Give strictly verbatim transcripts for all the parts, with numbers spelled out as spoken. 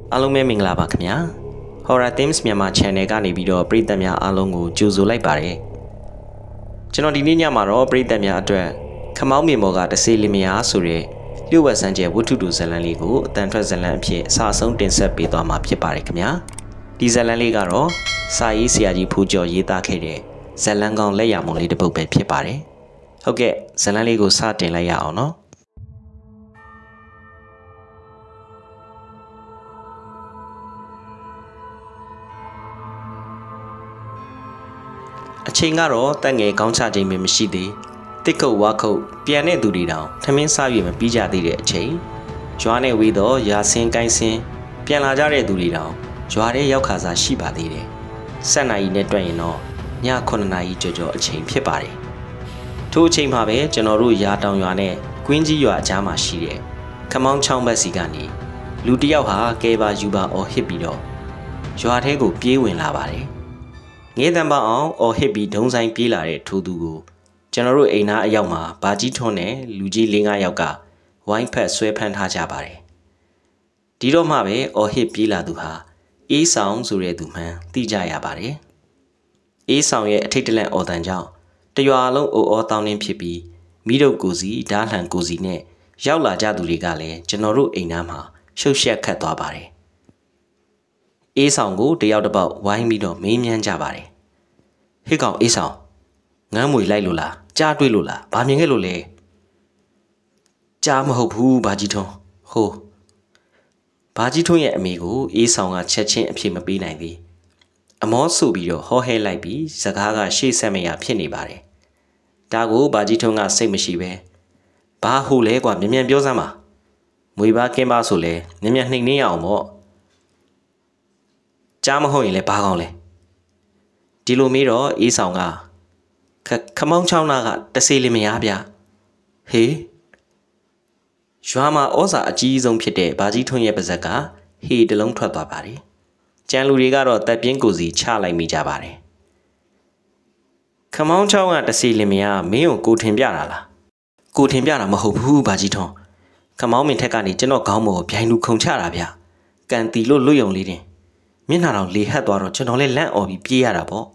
အားလုံးပဲမင်္ဂလာပါခင်ဗျာ Horror Themes မြန်မာ channel ကနေပြီးတော့ပရိသတ်များအားလုံးကိုကြိုဆိုလိုက်ပါတယ်ကျွန်တော်ဒီနေ့ညမှာတော့ပရိသတ်များအတွက်ခမောင်းမြေမော်ကတဆေးလင်မယားဆိုတဲ့လျှို့ဝှက်စမ်းကျဲဝတ္ထုတူဇာတ်လမ်းလေးကိုအတန်ထွက်ဇာတ်လမ်းအဖြစ်အစအဆုံးတင်ဆက်ပေးသွားမှာဖြစ်ပါတယ်ခင်ဗျာဒီဇာတ်လမ်းလေးကတော့စာရေးဆရာကြီးဖူးကျော်ရေးသားခဲ့တဲ့ဇာတ်လမ်းကောင်းလက်ရမုံလေးတစ်ပုဒ်ပဲဖြစ်ပါတယ်ဟုတ်ကဲ့ဇာတ်လမ်းလေးကိုစတင်လိုက်ရအောင်နော်အချိန်ကတော့တက်ငယ်ကောင်းချခြင်းပဲမရှိသေးတစ်ခုတ်ဝါခုတ်ပြန်တဲ့သူတွေတောင်ထမင်းစားရမပြီးကြသေးတဲ့အချိန်ရွာနဲ့ဝေးတော့ရာဆင်းကိုင်းဆင်းပြန်လာကြတဲ့သူတွေတောင်ရွာထဲရောက်ခါစားရှိပါသေးတယ်ဆက်နာရီနဲ့တွက်ရင်တော့ညခုနှစ်နာရီကျော်ကျော်အချိန်ဖြစ်ပါတယ်ထို့အချိန်မှာပဲကျွန်တော်တို့ရာတောင်ရွာနဲ့ကွင်းကြီးရွာအကြားမှာရှိတဲ့ခမောင်းချောင်းဘက်စီကနေလူတစ်ယောက်ဟာကဲပါယူပါအော်ဟစ်ပြီးတော့ရွာထဲကိုပြေးဝင်လာပါတယ်ငေးတံပအောင်အော်ဟစ်ပြီးဒုံဆိုင်ပြေးလာတဲ့ထိုသူကိုကျွန်တော်တို့အိမ်သားအယောက်မှာဘာကြီးထွန်းနဲ့လူကြီး၄၅ယောက်ကဝိုင်းဖက်ဆွဲဖမ်းထားကြပါတယ်ဒီတော့မှပဲအော်ဟစ်ပြေးလာသူဟာအေးဆောင်ဆိုတဲ့သူမှန်သိကြရပါတယ်အေးဆောင်ရဲ့အထိတ်တလန့်အော်တန်ကြောင့်တရွာလုံးအိုအော်တောင်းနှင်းဖြစ်ပြီးမိတို့ကိုစီဓားလှန်ကိုစီနဲ့ရောက်လာကြသူတွေကလည်းကျွန်တော်တို့အိမ်သားမှာရှုပ်ရှက်ခတ်သွားပါတယ်အေးဆောင်ကိုတယောက်တစ်ပေါက်ဝိုင်းပြီးတော့မေးမြန်းကြပါတယ်ဟေ့ကောင်အေးဆောင်ငမ်းမွေလိုက်လို့လားကြားတွေ့လို့လားဘာမြင်ခဲ့လို့လဲကြားမဟုတ်ဘူးဘာကြီးထွန်းဟိုဘာကြီးထွန်းရဲ့အမေကိုအေးဆောင်ကချက်ချင်းအဖြစ်မပေးနိုင်သေးအမောဆိုပြီးတော့ဟောဟဲလိုက်ပြီးစကားကရှေ့ဆက်မရဖြစ်နေပါတယ်ဒါကိုဘာကြီးထွန်းကစိတ်မရှိပဲဘာဟိုလဲကွာမြ мян ပြောစမ်းပါမွေပါကင်းပါဆိုလဲမြ мян နှိမ်နှင်းရအောင်ပေါ့ကြားမဟုတ်ရင်လည်းဘာကောင်းလဲဒီလိုမေးတော့အေးဆောင်ကခမောင်းချောင်းသားကတဆေးလေးမရဗျဟေးရွာမှာဩဇာအကြီးဆုံးဖြစ်တဲ့ဘာကြီးထွန်းရဲ့ပါဇက်ကဟေးတလုံးထွက်သွားပါတယ်ကြံလူတွေကတော့တပ်ပြင်းကိုစီချလိုက်မိကြပါတယ်ခမောင်းချောင်းကတဆေးလေးမရမင်းကိုကိုထင်ပြတာလားကိုထင်ပြတာမဟုတ်ဘူးဘာကြီးထွန်းခမောင်းမင်းထက်ကနေကျွန်တော်ခေါင်းပေါ်ဗျိုင်းလူခုန်ချတာဗျကန်တီလို့လွတ်ယုံလေးတင်မျက်နှာတော်လေဟတ်သွားတော့ကျွန်တော်လည်းလန့်អော်ပြီးပြေးရတာပေါ့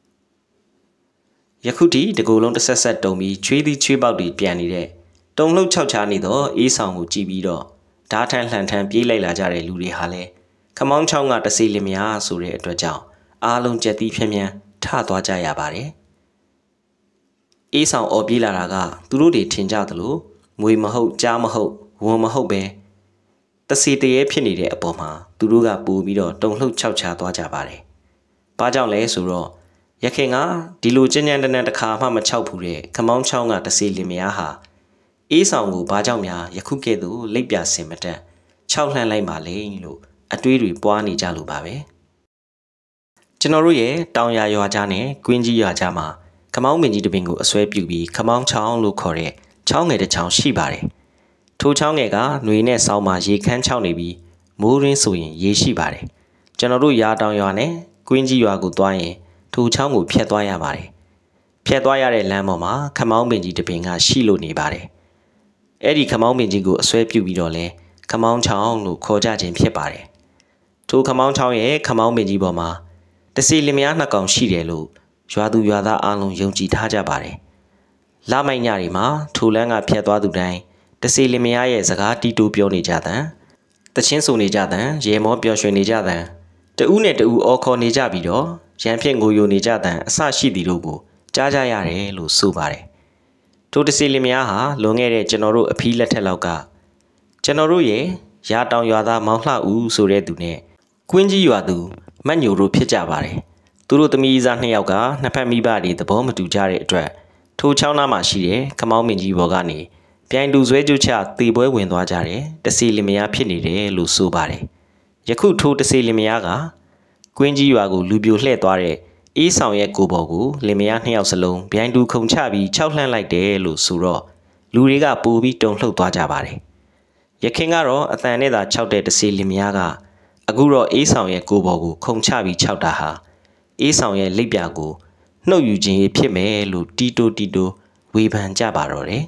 ယခုထိတကူလုံးတစ်ဆက်ဆက်တုံပြီးချွေးသီးချွေးပေါက်တွေပြန်နေတဲ့တုံလှုပ်ချောက်ချားနေတော့အေးဆောင်ကိုကြည့်ပြီးတော့ဓားထန်လှန်ထန်ပြေးလိုက်လာကြတဲ့လူတွေဟာလည်းခမောင်းချောင်းကတဆေးလင်မယားဆိုတဲ့အတွက်ကြောင့်အားလုံးကြက်သီးဖြန်းဖြန်းထသွားကြရပါတယ်အေးဆောင်အော်ပြေးလာတာကသူတို့တွေထင်ကြသလိုမွေမဟုတ်ကြားမဟုတ်ဝွန်မဟုတ်ပဲတစီတရေဖြစ်နေတဲ့အပေါ်မှာသူတို့ကပို့ပြီးတော့တုံလှုပ်ချောက်ချားသွားကြပါတယ်။ဘာကြောင့်လဲဆိုတော့ရခင်ကဒီလိုကျဉ်းကျဉ်းတန်းတန်းတစ်ခါမှမချောက်ဘူးတဲ့ခမောင်းချောင်းကတစီလင်မယားဟာအေးဆောင်ကိုဘာကြောင့်များယခုကဲ့သို့လိပ်ပြစင်မတက်ချောက်လှမ်းလိုက်ပါလေလို့အတွေးတွေပွားနေကြလို့ပါပဲ။ကျွန်တော်တို့ရဲ့တောင်ရရွာကြားနဲ့ကွင်းကြီးရွာကြားမှာခမောင်းမင်းကြီးတပင်ကိုအစွဲပြုပြီးခမောင်းချောင်းလို့ခေါ်တဲ့ချောင်းငယ်တစ်ချောင်းရှိပါတယ်။ထိုချောင်းငယ်ကຫນွေနဲ့ဆောင်းမှာရေခမ်းချောက်နေပြီးမိုးရင်းဆိုရင်ရေရှိပါတယ်ကျွန်တော်တို့ရာတောင်ရွာနဲ့ကွင်းကြီးရွာကိုသွားရင်ထိုချောင်းကိုဖြတ်သွားရပါတယ်ဖြတ်သွားရတဲ့လမ်းပေါ်မှာခမောင်းပင်ကြီးတပင်ကရှိလို့နေပါတယ်အဲ့ဒီခမောင်းပင်ကြီးကိုအစွဲပြုပြီးတော့လဲခမောင်းချောင်းလို့ခေါ်ကြခြင်းဖြစ်ပါတယ်ထိုခမောင်းချောင်းရဲ့ခမောင်းပင်ကြီးပေါ်မှာတစီလင်မယားနှစ်ကောင်ရှိတယ်လို့ရွာသူရွာသားအားလုံးယုံကြည်ထားကြပါတယ်လမိုက်ညတွေမှာထိုလမ်းကဖြတ်သွားသူတိုင်းတစီလင်မယားရဲ့စကားတီးတိုးပြောနေကြတဲ့တချင်းဆိုနေကြတဲ့ရေမောပျော်ရွှင်နေကြတဲ့တဦးနဲ့တဦးအော်ခေါ်နေကြပြီးတော့ရန်ဖြစ်ငိုယိုနေကြတဲ့အဆရှိသည်တို့ကိုကြားကြရတယ်လို့ဆိုပါတယ်ထိုတစီလင်မယားဟာလွန်ခဲ့တဲ့ကျွန်တော်တို့အဖီးလက်ထက်လောက်ကကျွန်တော်တို့ရဲ့ရာတောင်ရွာသားမောင်လှဦးဆိုတဲ့သူနဲ့ကွင်းကြီးရွာသူမတ်ညိုတို့ဖြစ်ကြပါတယ်သူတို့သမီးသားနှစ်ယောက်ကနှစ်ဖက်မိဘတွေသဘောမတူကြတဲ့အတွက်ထိုချောင်းသားမှာရှိတဲ့ခမောင်းမင်းကြီးဘော်ကနေပြိုင်တူဆွဲကြွချသေပွဲဝင်သွားကြတယ်တစီလင်မယားဖြစ်နေတယ်လို့ဆိုပါတယ်ယခုထိုတစီလင်မယားကကွင်းကြီးရွာကိုလူပြိုလှဲ့သွားတဲ့အေးဆောင်ရဲ့ကိုဘော်ကိုလင်မယားနှစ်ယောက်စလုံးပြိုင်တူခုန်ချပြီးခြောက်လှမ်းလိုက်တယ်လို့ဆိုတော့လူတွေကပိုပြီးတုန်လှုပ်သွားကြပါတယ်ယခင်ကတော့အတန်နဲ့သာခြောက်တဲ့တစီလင်မယားကအခုတော့အေးဆောင်ရဲ့ကိုဘော်ကိုခုန်ချပြီးခြောက်တာဟာအေးဆောင်ရဲ့လိပ်ပြာကိုနှုတ်ယူခြင်းဖြစ်မယ်လို့တီတိုတီတိုဝေဖန်ကြပါတော့တယ်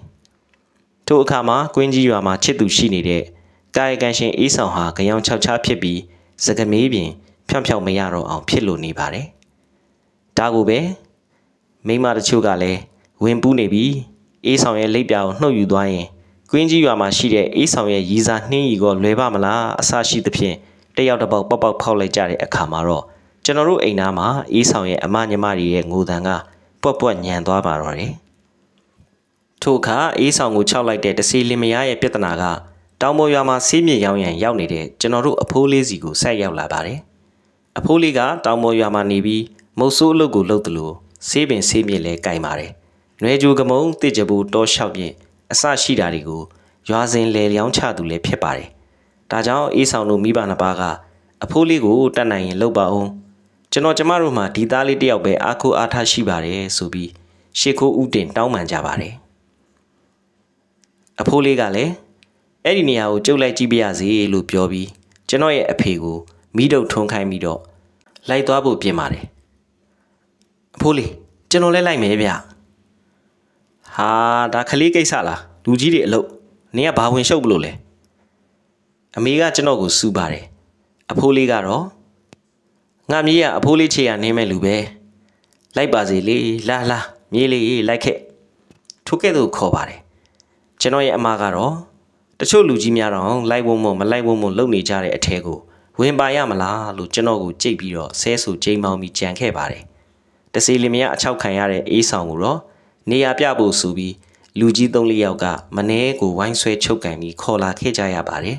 ထိုအခါမှာကွင်းကြီးရွာမှာချစ်သူရှိနေတဲ့ကာယကံရှင်အေးဆောင်ဟာကြောင်ချောက်ချားဖြစ်ပြီးစကမေးပြင်ဖြောင်ဖြောင်မရတော့အောင်ဖြစ်လို့နေပါတယ်ဒါကိုပဲမိမတချို့ကလည်းဝင်ပူးနေပြီးအေးဆောင်ရဲ့လိပ်ပြာကိုနှုတ်ယူသွားရင်ကွင်းကြီးရွာမှာရှိတဲ့အေးဆောင်ရဲ့ရီစာနှင်းရီကိုလွယ်ပါမလားအဆရှိသဖြင့်တယောက်တစ်ပေါက်ပေါက်ပေါက်ဖောက်လိုက်ကြတဲ့အခါမှာတော့ကျွန်တော်တို့အိမ်သားမှာအေးဆောင်ရဲ့အမညီမတွေရဲ့ငိုတန်ကပွက်ပွက်ညံသွားပါတော့တယ်ထို့အခါအေးဆောင်ကိုခြောက်လိုက်တဲ့တစီလင်မယားရဲ့ပြဿနာကတောင်ပေါ်ရွာမှာဆေးမြစ်ရောင်းရန်ရောက်နေတဲ့ကျွန်တော်တို့အဖိုးလေးစီကိုဆက်ရောက်လာပါတယ်အဖိုးလေးကတောင်ပေါ်ရွာမှာနေပြီးမုတ်ဆိုးအလုပ်ကိုလုပ်တယ်လို့ဆေးပင်ဆေးမြစ်လဲကင်ပါတယ်နွယ်ကြိုကမုံတစ်ကြဘူးတောလျှောက်ပြင်းအဆရှိတာတွေကိုရွာစဉ်လေလျောင်းချသူလည်းဖြစ်ပါတယ်ဒါကြောင့်အေးဆောင်တို့မိဘနှစ်ပါးကအဖိုးလေးကိုတတ်နိုင်ရင်လုပ်ပါအောင်ကျွန်တော်ကျမတို့မှဒီသားလေးတယောက်ပဲအားကိုးအားထားရှိပါတယ်ဆိုပြီးရှေ့ခိုးဦးတင်တောင်းပန်ကြပါတယ်အဖိုးလေးကလည်းအဲ့ဒီနေရာကိုကျုပ်လိုက်ကြည့်ပြရစီလို့ပြောပြီးကျွန်တော်ရဲ့အဖေကိုမိတုပ်ထွန်းခိုင်းပြီးတော့လိုက်သွားဖို့ပြင်ပါတယ်အဖိုးလေးကျွန်တော်လည်းလိုက်မယ်ဗျဟာဒါခလေးကိစ္စလားလူကြီးတွေအလုပ်နင်ကဘာဝင်ရှုပ်ဘလို့လဲအမေကကျွန်တော်ကိုစူပါတယ်အဖိုးလေးကတော့ငါမြေးကအဖိုးလေးချေရနေမဲ့လူပဲလိုက်ပါစေလေလာလာမြေးလေးလိုက်ခဲ့ထိုကဲ့သို့ခေါ်ပါတယ်ကျွန်တော်ရဲ့အမကတော့တချို့လူကြီးများတော့လိုက်ဝုံမမလိုက်ဝုံမလုံနေကြတဲ့အထဲကိုဝင်ပါရမလားလို့ကျွန်တော်ကိုကြိတ်ပြီးတော့ဆဲဆူကြိမ်မောင်းပြီးကြံခဲ့ပါတယ်တစီလင်မယားအချောက်ခံရတဲ့အေးဆောင်ကိုတော့နေရာပြဖို့ဆိုပြီးလူကြီးသုံးလေးယောက်ကမနှဲကိုဝိုင်းဆွဲချုပ်ကန်ပြီးခေါ်လာခဲ့ကြရပါတယ်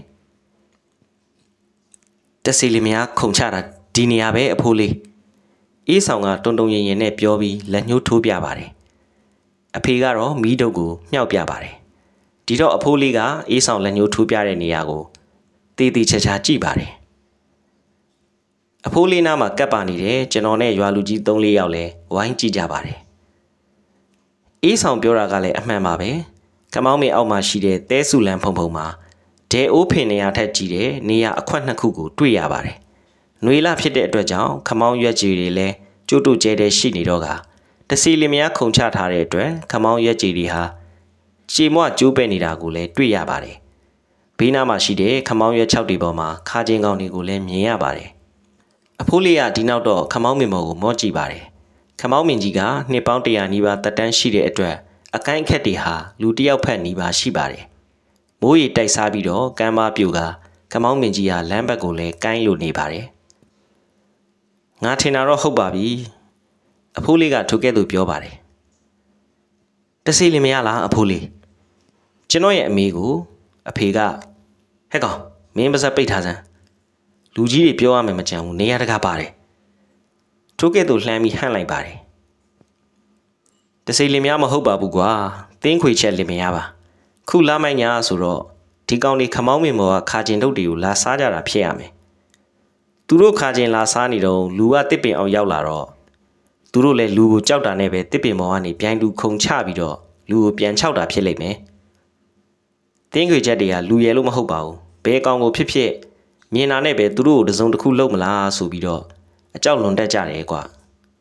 တစီလင်မယားခုန်ချတာဒီနေရာပဲအဖိုးလေးအေးဆောင်ကတုံတုံရင်ရင်နဲ့ပြောပြီးလက်ညှိုးထိုးပြပါတယ်အဖေကတော့မီးတုပ်ကိုမြှောက်ပြပါတယ်ဒီတော့အဖိုးလေးကအေးဆောင်လက်ညှိုးထိုးပြတဲ့နေရာကိုတေးသေးချာချာကြည့်ပါတယ်အဖိုးလေးနားမှာကပ်ပါနေတယ်ကျွန်တော်နဲ့ရွာလူကြီးသုံးလေးယောက်လဲဝိုင်းကြည့်ကြပါတယ်အေးဆောင်ပြောတာကလည်းအမှန်ပါပဲခမောင်းမေအောက်မှာရှိတဲ့တဲဆူလန်ဖုံဖုံမှာဒဲအိုးဖင်နေရာထက်ကြီးတဲ့နေရာအခွက်နှစ်ခုကိုတွေ့ရပါတယ်။နှွေလဖြစ်တဲ့အတွက်ကြောင့်ခမောင်းရွက်ကြီးတွေလည်းကျိုးတူကျဲတဲ့ရှိနေတော့ကတစီလင်မယားခုန်ချထားတဲ့အတွက်ခမောင်းရွက်ကြီးတွေဟာရှည်မွကျိုးပဲ့နေတာကိုလည်းတွေ့ရပါတယ်။ဘေးနားမှာရှိတဲ့ခမောင်းရွက်၆တွေပေါ်မှာခါချင်းကောင်းတွေကိုလည်းမြင်ရပါတယ်။အဖိုးလေးကဒီနောက်တော့ခမောင်းမင်မော်ကိုမော့ကြည့်ပါတယ်။ခမောင်းမင်ကြီးကနှစ်ပေါင်းတရာနီးပါးတက်တန်းရှိတဲ့အတွက်အကိုင်းအခက်တွေဟာလူတစ်ယောက်ဖက်နီးပါးရှိပါတယ်။မိုးရီတိုက်စားပြီးတော့ကမ်းမပြိုကခမောင်းမင်ကြီးဟာလမ်းဘက်ကိုလည်းကိုင်းလို့နေပါတယ်။ငါထင်တာတော့ဟုတ်ပါပြီ။အဖိုးလေးကထိုကဲ့သို့ပြောပါတယ်။တစီလင်မရလားအဖိုးလေး။ကျွန်တော်ရဲ့အမေကိုအဖေကဟဲ့ကောင်မင်းပါစပ်ပိတ်ထားစမ်းလူကြီးတွေပြောရမယ်မကြံဘူးနေရတကားပါတယ်။ထိုကဲ့သို့လှမ်းပြီးဟန့်လိုက်ပါတယ်။တစီလင်မရမဟုတ်ပါဘူးကွာ။တင်းခွေချက်လင်မရပါ။ခုလာမိုက်ညာဆိုတော့ဒီကောင်လေးခမောင်းမင်မော်ကခါကျင်တုတ်တွေကိုလာစားကြတာဖြစ်ရမယ်။သူတို့ခါကျင်လာစားနေတော့လူကတစ်ပင်အောင်ရောက်လာတော့သူတို့လည်းလူကိုကြောက်တာနဲ့ပဲတစ်ပင်မော်ကနေပြိုင်တူခုံချပြီးတော့လူကိုပြန်ချောက်တာဖြစ်လိမ့်မယ်။တင်းခွေချက်တွေကလူရဲလို့မဟုတ်ပါဘူး။ဘဲကောင်ကိုဖြစ်ဖြစ်မြင်တာနဲ့ပဲသူတို့ကိုတစုံတစ်ခုလုပ်မလားဆိုပြီးတော့အကြောက်လွန်တက်ကြတယ်ကွာ။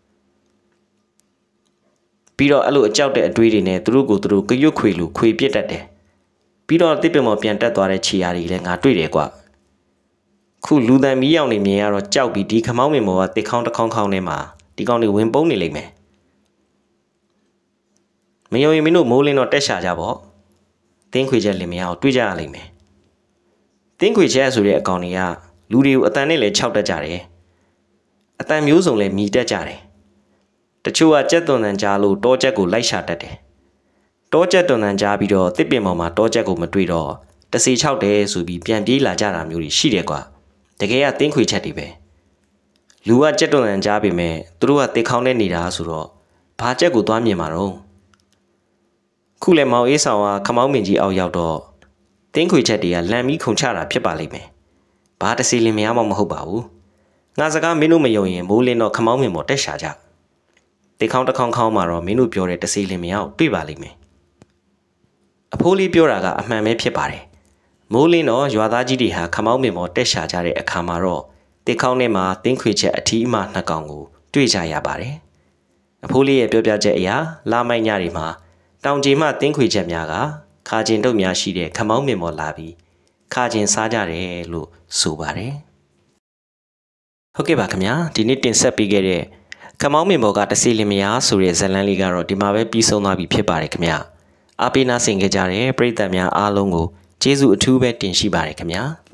ပြီးတော့အဲ့လိုအကြောက်တဲ့အတွေးတွေနဲ့သူတို့ကိုသူတို့ကရွတ်ခွေလို့ခွေပစ်တတ်တယ်ပြီးတော့တစ်ပင်မော်ပြန်တက်သွားတဲ့ခြေရာတွေလည်းငါတွေ့တယ်ကွာခုလူတန်မီးရောင်နေမြင်ရတော့ကြောက်ပြီးဒီခမောင်းမင်မော်ကတစ်ခေါင်းတစ်ခေါင်းခေါင်းထဲမှာဒီကောင်တွေဝင်ပုန်းနေလိမ့်မယ်မယုံရင်မင်းတို့မိုးလင်းတော့တက်ရှာကြပေါ့တင်းခွေချက်လင်မယားကိုတွေ့ကြရလိမ့်မယ်တင်းခွေချက်ဆိုတဲ့အကောင်တွေကလူတွေကိုအတန်နဲ့လည်းခြောက်တတ်ကြတယ်အတန်မျိုးစုံလည်းမြည်တတ်ကြတယ်တချို့ကကြက်သွန်တန်ကြားလို့တောချက်ကိုလိုက်ရှာတတ်တယ်တောချက်သွန်တန်ကြားပြီးတော့တစ်ပင်ပေါ်မှာတောချက်ကိုမတွေ့တော့တစီချောက်တယ်ဆိုပြီးပြန်ပြေးလာကြတာမျိုးတွေရှိတယ်ကွာတကယ်ကတင်းခွေချက်တွေပဲလူကကြက်သွန်တန်ကြားပေမဲ့သူတို့ကတစ်ခေါင်းနဲ့နေတာဆိုတော့ဘာချက်ကိုသွားမြင်မှာတော့ခုလဲမောင်အေးဆောင်ကခမောင်းမင်ကြီးအောက်ရောက်တော့တင်းခွေချက်တွေကလမ်းပြီးခုန်ချတာဖြစ်ပါလိမ့်မယ်ဘာတစီလင်မရမှမဟုတ်ပါဘူးငါစကားမင်းတို့မယုံရင်မိုးလင်းတော့ခမောင်းမင်ပေါ်တက်ရှာကြတေခေါင်းတစ်ခေါင်းခေါင်းမှာတော့မင်းတို့ပြောတဲ့တစီလင်မယားကိုတွေ့ပါလိမ့်မယ်အဖိုးလေးပြောတာကအမှန်ပဲဖြစ်ပါတယ်မိုးလင်းတော့ရွာသားကြီးတွေဟာခမောင်းမင်ပေါ်တက်ရှာကြတဲ့အခါမှာတော့တေခေါင်းထဲမှာတင်းခွေချက်အထီးအမနှစ်ကောင်ကိုတွေ့ကြရပါတယ်အဖိုးလေးရဲ့ပြောပြချက်အရလာမိုက်ညတွေမှာတောင်ကြီးမှတင်းခွေချက်များကခါကျင်တုတ်များရှိတဲ့ခမောင်းမင်ပေါ်လာပြီးခါကျင်စားကြတယ်လို့ဆိုပါတယ်ဟုတ်ကဲ့ပါခင်ဗျာဒီနေ့တင်ဆက်ပေးခဲ့တဲ့ခမောင်းမင်ဘော်ကတစီလင်မယားဆိုတဲ့ဇာတ်လမ်းလေးကတော့ဒီမှာပဲပြီးဆုံးသွားပြီဖြစ်ပါတယ်ခင်ဗျာအားပေးနာဆင်ကြကြတဲ့ပရိသတ်များအားလုံးကိုကျေးဇူးအထူးပဲတင်ရှိပါတယ်ခင်ဗျာ